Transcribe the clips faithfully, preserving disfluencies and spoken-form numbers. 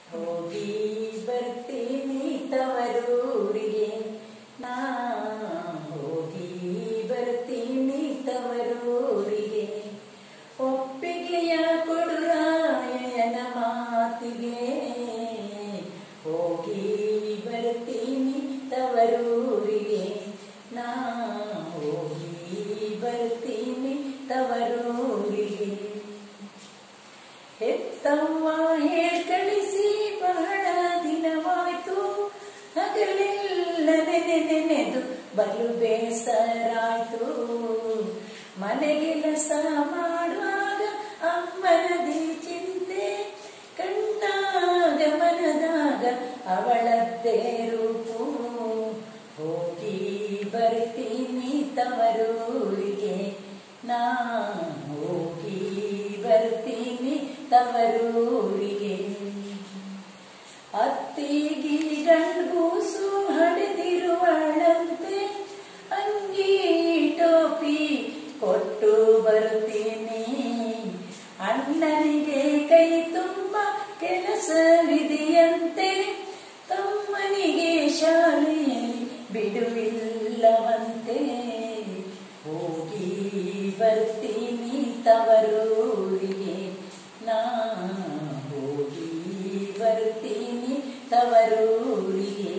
ಹೋಗಿ ಬರ್ತೀನಿ ತವರೂರಿಗೆ ನಾ ಹೋಗಿ ಬರ್ತೀನಿ ತವರೂರಿಗೆ ಒಪ್ಪಿಗೆಯ ಕೊಡುರಾಯನ ಮಾತಿಗೆ ಹೋಗಿ ಬರ್ತೀನಿ ತವರೂರಿಗೆ ನಾ ಹೋಗಿ ಬರ್ತೀನಿ ತವರೂರಿಗೆ ಹೆತ್ತವ್ವ ಹೇಳ್ ಕಳಿಸಿ ಬಹಳ ದಿನವಾಯ್ತು ಹಗಲೆಲ್ಲ ನೆನೆ ನೆನೆದು ಬಲು ಬೇಸರಾಯ್ತು ಮನೆಗೆಲಸ ಮಾಡುವಾಗ ಅಮ್ಮನದಿ ಚಿಂತೆ ಕಣ್ಣಾಗ ಮನದಾಗ ಅವಳದ್ದೇ ರೂಪು ಹೋಗಿ ಬರ್ತೀನಿ ತವರೂರಿಗೆ ನಾ ಹೋಗಿ ಬರ್ತೀನಿ ತವರೂರಿಗೆ ಅತ್ತಿಗಿ ಗಂಡ್ಗೂಸು ಹಡೆದಿರುವಳಂತೆ ಅಂಗಿ ಟೋಪಿ ಕೊಟ್ಟು ಬರುತ್ತೀನಿ ಅಣ್ಣನಿಗೆ ಕೈ ತುಂಬ ಕೆಲಸವಿದೆಯಂತೆ ತಮ್ಮನಿಗೆ ಶಾಲೆಯಲ್ಲಿ ಬಿಡುವಿಲ್ಲವಂತೆ ಹೋಗಿ ಬರ್ತೀನಿ ತವರೂರಿಗೆ ನಾ ಹೋಗಿ ಬರ್ತೀನಿ ತವರೂರಿಗೆ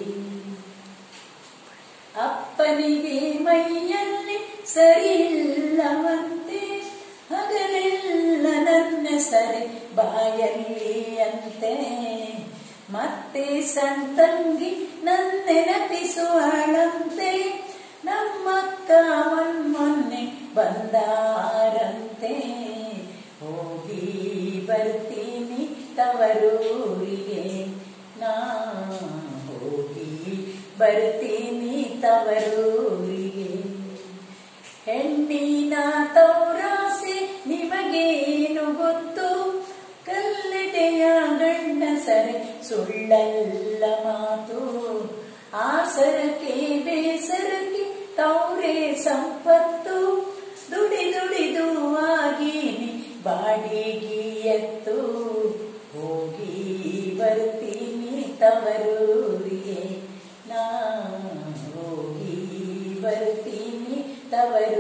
ಅಪ್ಪನಿಗೆ ಮೈಯಲ್ಲಿ ಸರಿಯಿಲ್ಲವಂತೆ ಹಗಲೆಲ್ಲ ನನ್ನ ಸರಿ ಬಾಯಲ್ಲಿ ಅಂತೆ ಮತ್ತೆ ಸಂತಂಗಿ ನನ್ನೆನಪಿಸುವಳಂತೆ ನಮ್ಮಕ್ಕ ಮೊನ್ನೆ ಬಂದಾರಂತೆ ಹೋಗಿ ಬರ್ತೀನಿ ತವರೂರಿಗೆ ನಾ ಹೋಗಿ ಬರ್ತೀನಿ ತವರೂರಿಗೆ ಹೆಣ್ಣಿನ ತೌರಾಸೆ ನಿಮಗೇನು ಗೊತ್ತು ಕಲ್ಲಟೆಯ ಗಂಡಸರೆ ಸುಳ್ಳಲ್ಲ ಮಾತು ಆಸರಕ್ಕೆ ಬೇಸರಕ್ಕೆ ತೌರೇ ಸಂಪತ್ತು ದುಡಿ ದುಡಿದು ಆಗೀನಿ ಬಾಡಿಗೆಯತ್ತು ಹೋಗಿ ಬರ್ತೀನಿ ತವರೂರಿಗೆ ನಾ ಹೋಗಿ ಬರ್ತೀನಿ ತವರು